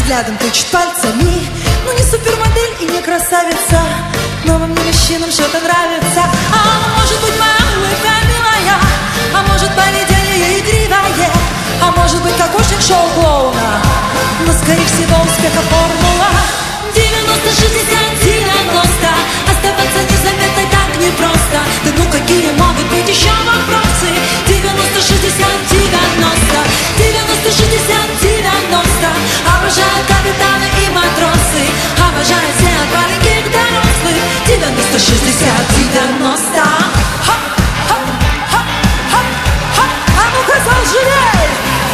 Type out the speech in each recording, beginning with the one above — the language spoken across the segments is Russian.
взглядом тычет пальцами. Ну не супермодель и не красавица, но во мне мужчинам что-то нравится. А может быть моя улыбка милая, а может поведение игривое, а может быть кокошник шоу-клоуна, но скорее всего успеха формула 90-60-90. Оставаться незаметной так непросто. Да ну какие могут быть еще вопросы? 90-60-90. 90-60-90. Обожают капитаны и матросы, обожают все от маленьких до взрослых. 90-60-90. А ну-ка заживей!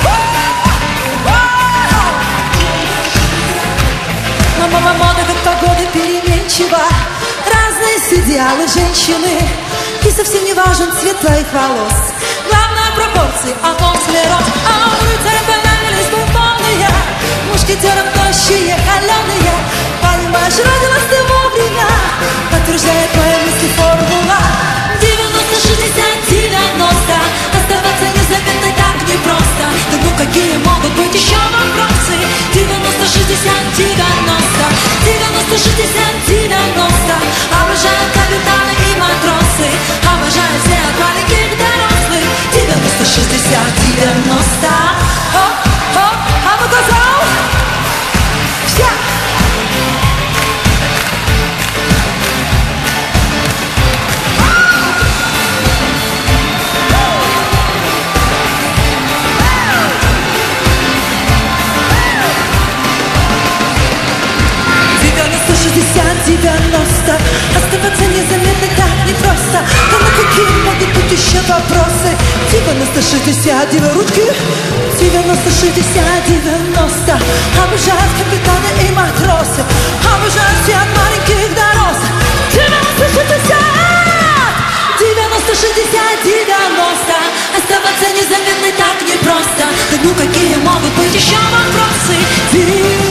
Но мода как погода переменчива, разные идеалы женщины, и совсем не важен цвет твоих волос. Главное пропорции, а после рост. А у рыцаря понравились бомбоны, мушкетерам тощие, холеные. Понимаешь, родилась ты вовремя, подтверждает мои мысли формула 90-60-90. Оставаться незаметной так непросто. Да ну какие могут быть еще вопросы? 90-60-90. 90-60-90. Обожают капитаны и матросы, обожают все от маленьких до взрослых. 90-60-90. А ну казал! Все! Оставаться незаметно так непросто. Да на какие могут быть еще вопросы? 90-60, ручки. 90-60-90. Обожают капитаны и матросы, обожают все от маленьких до взрослых. 90-60-90. Оставаться незаметной так непросто. Да ну какие могут быть еще вопросы?